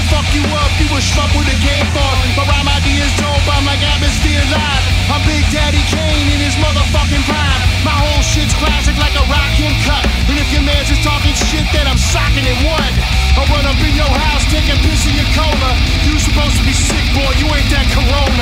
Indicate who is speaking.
Speaker 1: fuck you up, you a schmuck with a game for. My rhyme ideas dope, I'm like atmosphere live. I'm Big Daddy Kane in his motherfucking prime. My whole shit's classic like a rock him cut. And if your man's just talking shit, then I'm socking it one. I'll run up in your house, take a piss in your cola. You supposed to be sick, boy, you ain't that Corona.